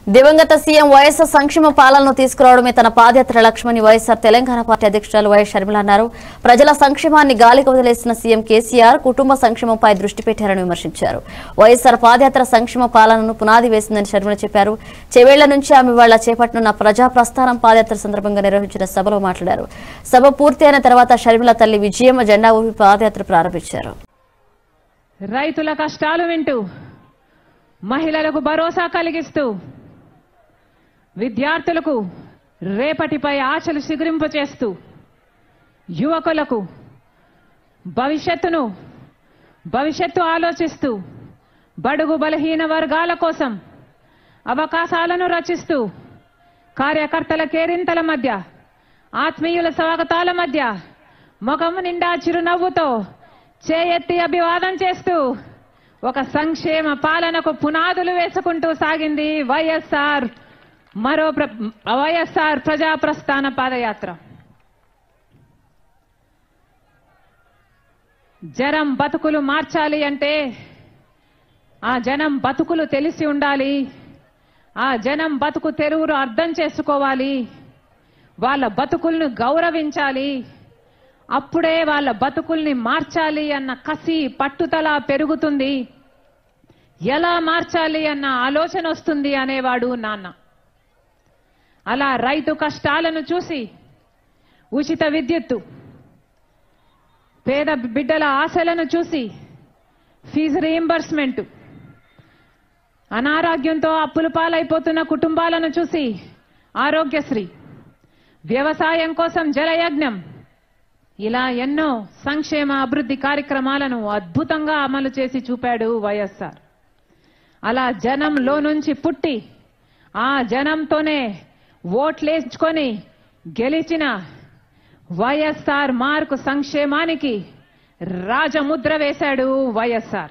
దివంగత సీఎం వైఎస్ఆర్ సంక్షేమ పాలనను తీసుకురావడమే తన పాదయాత్ర లక్ష్యమని వైఎస్ఆర్ తెలంగాణ పార్టీ అధ్యక్షురాలు వైఎస్ షర్మిల అన్నారు. ప్రజల సంక్షేమాన్ని గాలికి వదిలేసిన సీఎం కేసీఆర్ కుటుంబ సంక్షేమంపై దృష్టి పెట్టారని విమర్శించారు. వైఎస్ఆర్ పాదయాత్ర సంక్షేమ పాలనను పునాది వేసిందని షర్మిల చెప్పారు. చెవేళ్ల నుంచి ఆమె ఇవాళ చేపట్టనున్న ప్రజా ప్రస్థానం పాదయాత్ర సందర్భంగా నిర్వహించిన సభలో మాట్లాడారు. సభ పూర్తయిన తర్వాత షర్మిల తల్లి విజయమ్మ జెండా ఊపి పాదయాత్ర ప్రారంభించారు. రైతుల కష్టాలు వింటూ, మహిళలకు భరోసా కలిగిస్తూ, విద్యార్థులకు రేపటిపై ఆశలు చిగురింపచేస్తూ, యువకులకు భవిష్యత్తు ఆలోచిస్తూ, బడుగు బలహీన వర్గాల కోసం అవకాశాలను రచిస్తూ, కార్యకర్తల కేరింతల మధ్య, ఆత్మీయుల స్వాగతాల మధ్య ముఖం నిండా చిరునవ్వుతో చేయెత్తి అభివాదం చేస్తూ ఒక సంక్షేమ పాలనకు పునాదులు వేసుకుంటూ సాగింది వైఎస్ఆర్ ప్రజా ప్రస్థాన పాదయాత్ర. జనం బతుకులు మార్చాలి అంటే ఆ జనం బతుకులు తెలిసి ఉండాలి. ఆ జనం బతుకు తెరువును అర్థం చేసుకోవాలి. వాళ్ళ బతుకులను గౌరవించాలి. అప్పుడే వాళ్ళ బతుకుల్ని మార్చాలి అన్న కసి, పట్టుదల పెరుగుతుంది. ఎలా మార్చాలి అన్న ఆలోచన వస్తుంది అనేవాడు నాన్న. అలా రైతు కష్టాలను చూసి, ఉచిత విద్యుత్తు, పేద బిడ్డల ఆశలను చూసి, ఫీజు రీయింబర్స్మెంట్, అనారోగ్యంతో అప్పుల పాలైపోతున్న కుటుంబాలను చూసి ఆరోగ్యశ్రీ, వ్యవసాయం కోసం జలయజ్ఞం, ఇలా ఎన్నో సంక్షేమ అభివృద్ధి కార్యక్రమాలను అద్భుతంగా అమలు చేసి చూపాడు వైఎస్ఆర్. అలా జనంలో నుంచి పుట్టి, ఆ జనంతోనే ఓట్లేసుకొని గెలిచిన వైఎస్ఆర్ మార్కు సంక్షేమానికి రాజముద్ర వేశాడు వైఎస్ఆర్.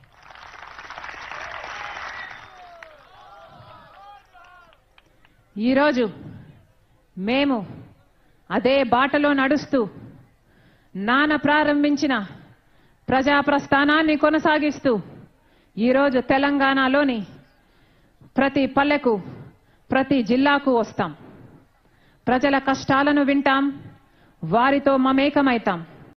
ఈరోజు మేము అదే బాటలో నడుస్తూ నాన్న ప్రారంభించిన ప్రజా ప్రస్థానాన్ని కొనసాగిస్తూ ఈరోజు తెలంగాణలోని ప్రతి పల్లెకు, ప్రతి జిల్లాకు వస్తాం. ప్రజల కష్టాలను వింటాం, వారితో మమేకమైతాం.